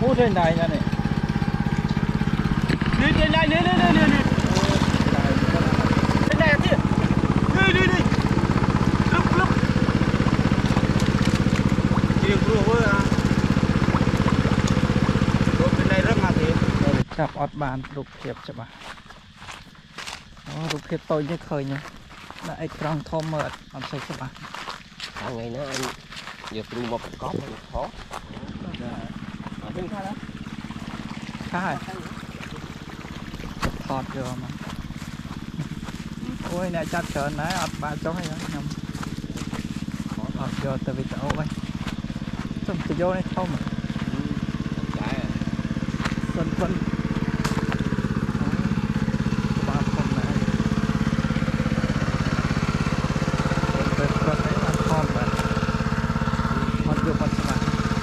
Hút lên này nha này. Lên này, lên. Lên này kìa. Đi. Lúc. Chiều vừa à. Bên này rất là thiệt. Chạp ọt bàn rụp hiệp cho bà. Rụp hiệp tôi như khơi nhá. Đã ếch rong thôm mệt, ọt xây cho bà. Tháng ngày nữa anh giờ trù một có một khó. Đừng khai đó. Khai. Thọt vô mà. Ôi nè chặt trơn đấy, ọt bà chó hay nhầm. Thọt vô từ vị tàu ơi. Xong từ vô này không à. Phân. Bà không này. Về vật đấy là con mà. Họt vô con sẽ bạn.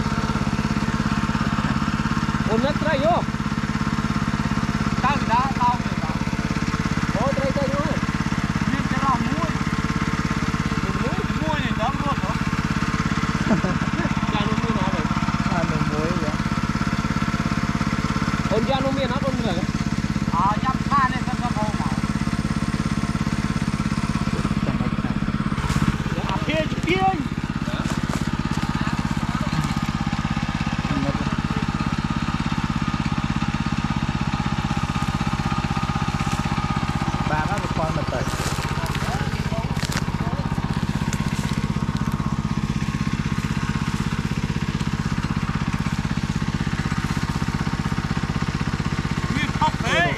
Ôn nhất đây vô. Tao thì đã, tao thì đã. Ôi đây thôi. Nhưng cái rau muối. Muối này đóng luôn hả? Ra nuôi nó rồi. Muối vậy. Ôn ra nuôi nó ôn rồi. Nhắm pha lên con rau màu. Kia. Bà nó một con mà tới. Nguyên khóc thế.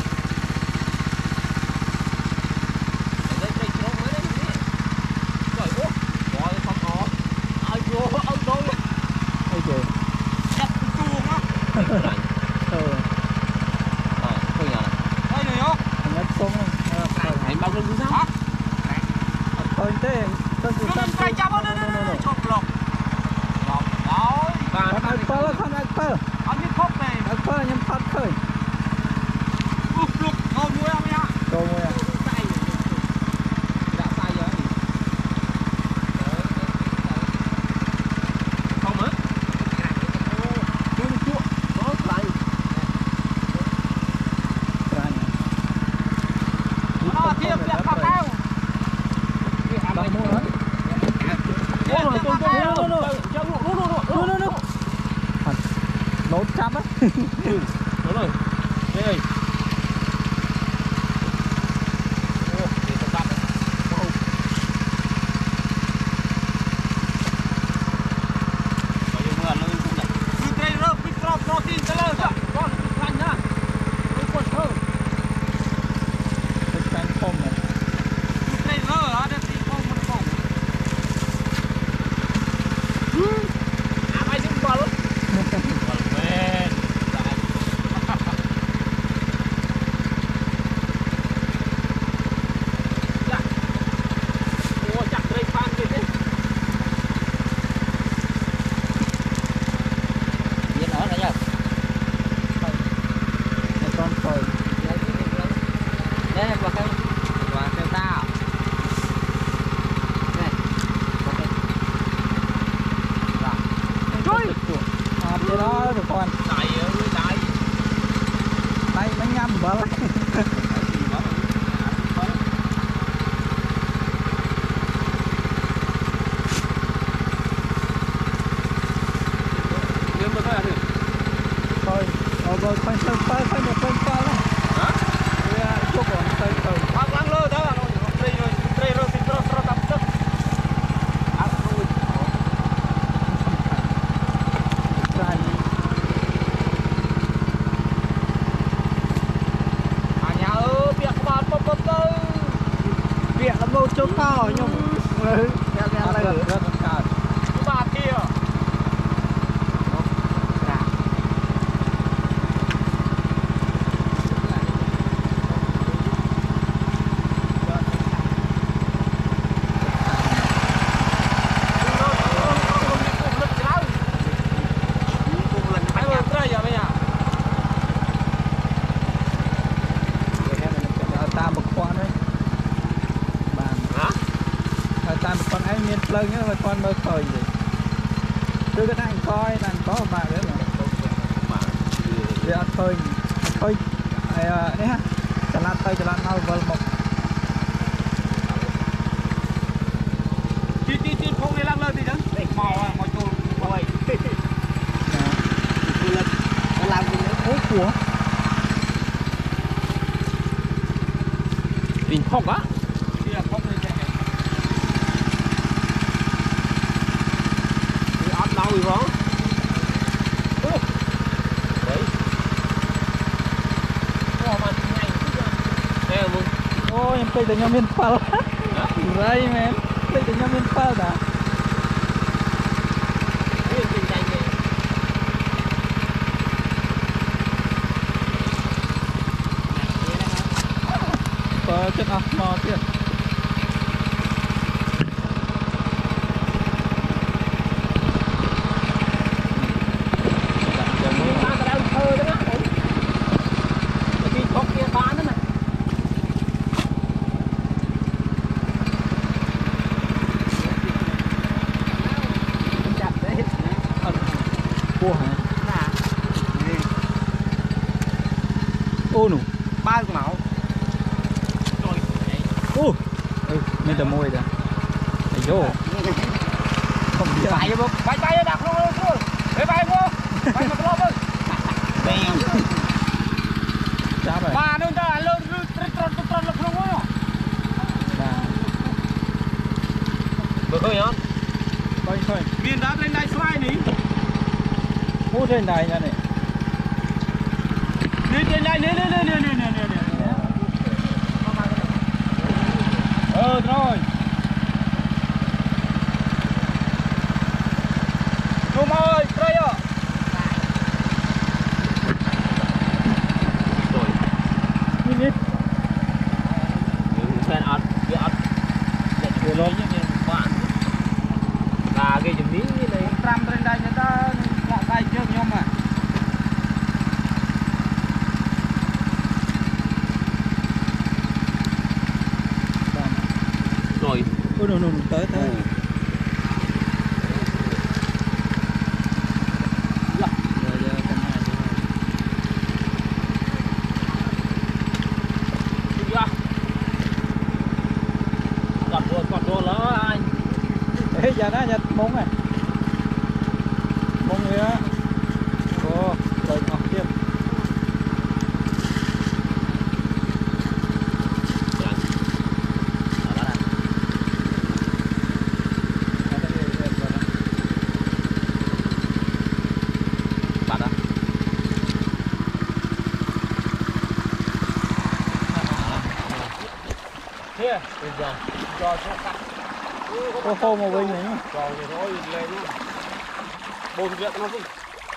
Nốt chăm á. Đúng rồi. Đây. Chỗ cao nhung. Ba kia. Lần nhá mà con mơ khởi gì. Đưa cái anh coi, anh có một bạn nữa mà. khơi khơi đấy ha chả lan tay chả lan mau vào một chi không đi lăng lên thì đó mò chôn quay nó làm gì nữa ố của tình phong á phong lên ấp đâu rồi không oh yang play dengan main pal right man play dengan main pal dah chất ốc mòទៀតô nụ ba mẫu mình tầm môi rồi phải vô không biết bay vô bay đặt luôn bay vô bay mà lo bưng sao vậy ba nó ra lên tròn luôn á bữa khơi hả coi coi miền đá trên đây xoay nỉ hút trên đây nha này trên đây nè rồi Trung ơi đây ạ rồi nhìn đi sen ớt để lôi như bạn là cái chùm miếng như này trăm trên đây người ta lạ tay trước nhau mà rồi ôi no tới còn đồ lỡ anh ê giờ đó nhặt mông này mông người á ô rồi ngọc tiếp có khô màu vinh này nhá rồi thôi lên luôn bồn việc nó không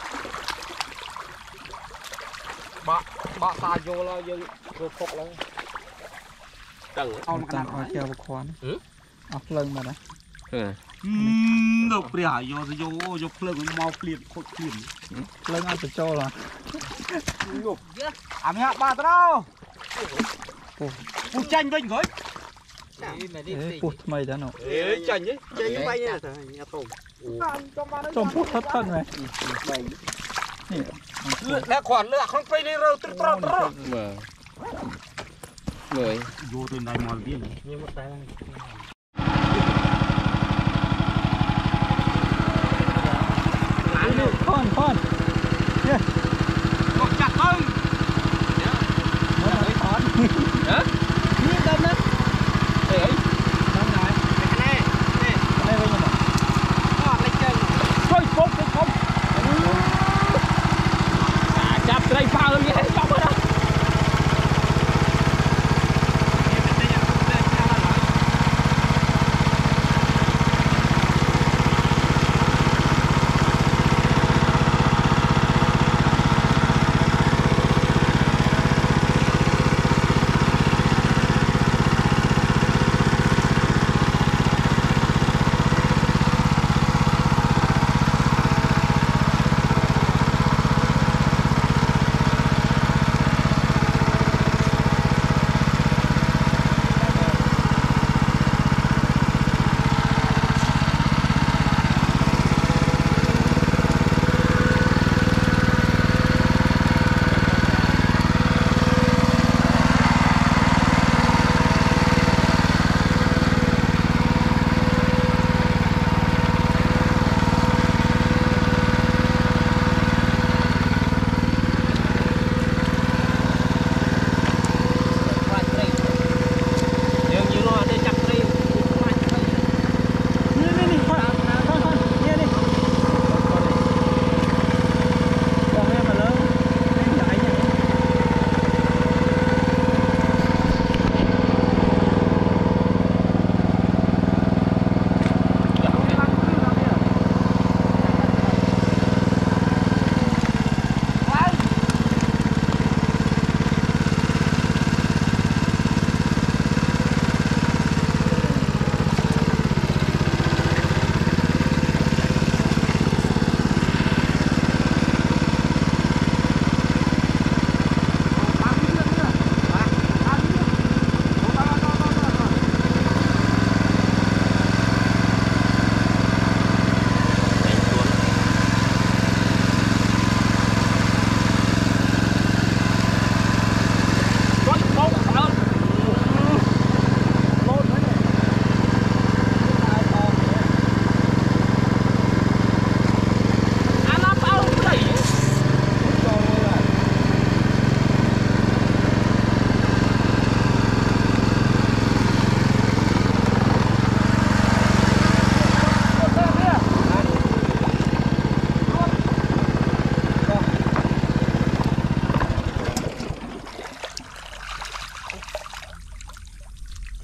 bạ ta vô là dân vô phục luôn tầng tăng ở treo một khoán ốc lưng mà đấy đâu phải vô phượng mau liền khôi liền lưng ăn từ châu là à mẹ ba tao phụ tranh vinh rồi phụt mày đã nổ tranh ấy tranh bay nha nhà tôm tôm phụt thất thân này đã khoản lựa không phải đi rồi người vô từ này mòn biên như một tay con còn chặt không hả như đâm đó đấy đâm này này đây bây giờ nó lấy chân thôi không chặt đây pha luôn vậy chọc rồi đó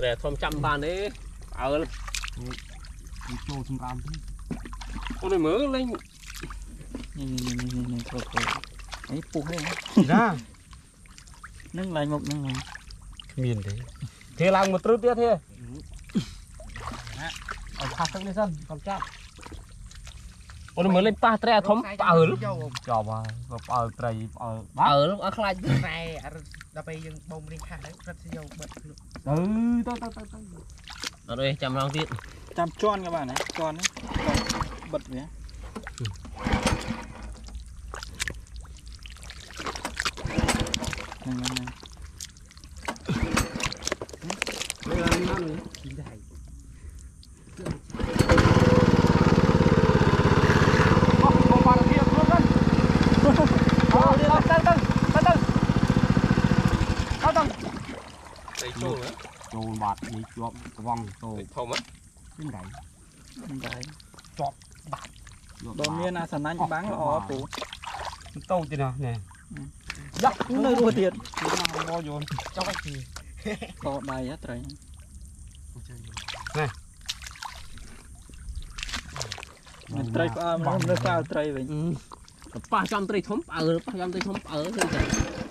để thom chăm bàn đấy ở trâu xung ram con này mới lên nhìn thôi ấy pu hết ra nâng lại một nâng lại miền đấy thế làm một trâu tiếc thế ở thác sang đây dân còn chắc con này mới lên pa tre thom ở lúc cho vào ở tây ở lúc ở khai này đập bay dương bông đi khai rất nhiều bật tới ở đây chăm rong tiết chăm tròn các bạn này tròn đấy bật nhé này đây là đi ăn chín dài trâu bạt đi chọn vòng trâu thom á bên đấy đấy chọn bạt đồ miên à sẵn anh bán là ó phụ trâu thế nào nè dắt nơi đua tiền bao nhiêu cho cái gì có đầy hết rồi này mình trai có nó cao trai vậy pa chăm trai thom ở pa chăm trai thom ở thế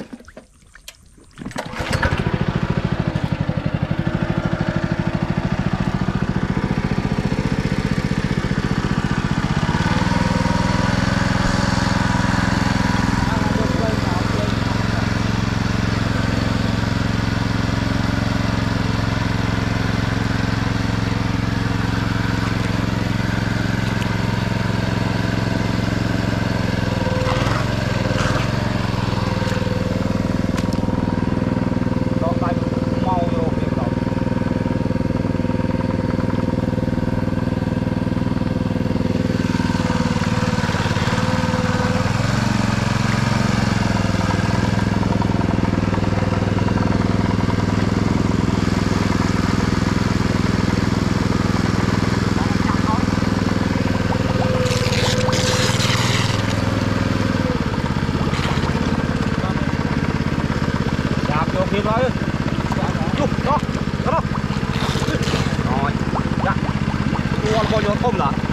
kịp rồi chụp đó đó rồi dạ con bao nhiêu tôm là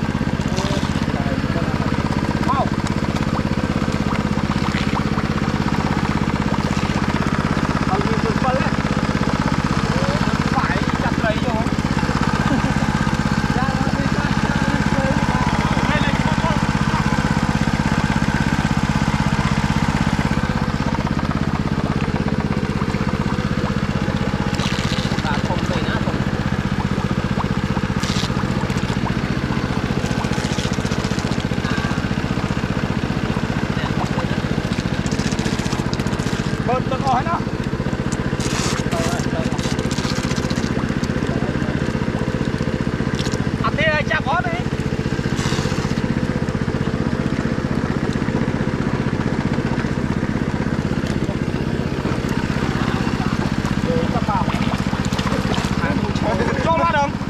mau bao nhiêu tôm phân đấy phải chặt lấy rồi đừng hỏi nó ăn đi cha có đi cho ra đường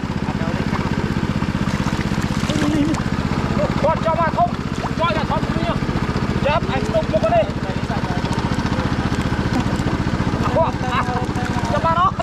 con cho mà không cho cả không nhá chép anh tung cho con đi cho ba nó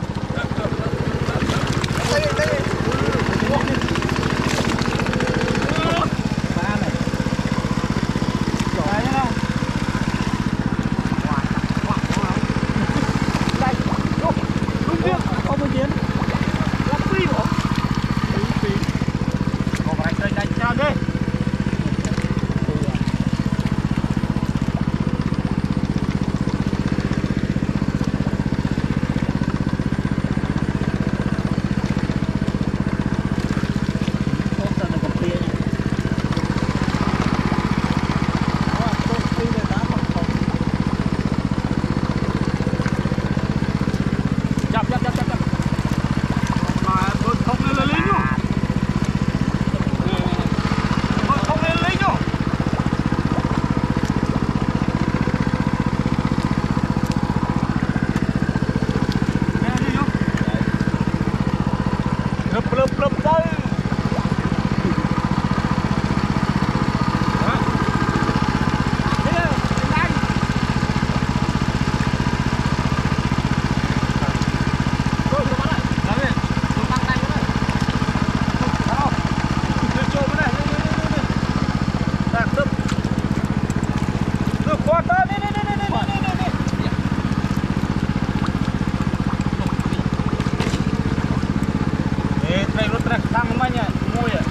Train rút trek sang namanya semua ya.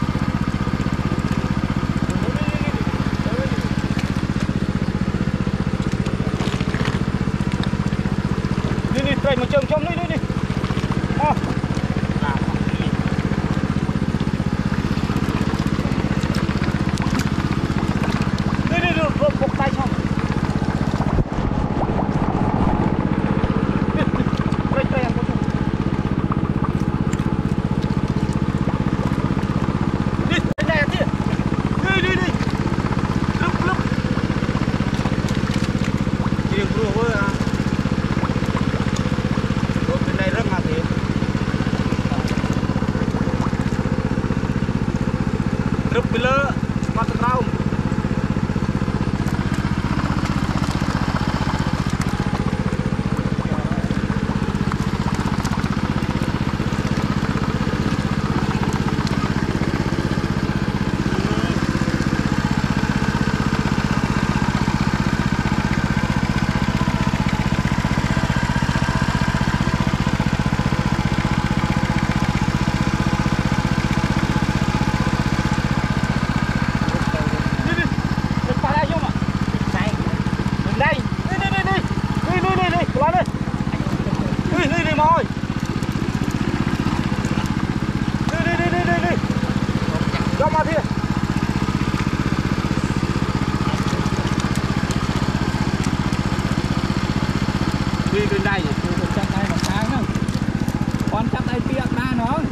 Ini train macam ni. Oh. Ini rút tay xong. Train aku. Truk bila masuk trau. Đi bên đây chắc ai mà sáng không? Con chắc ai tiệc ra nó.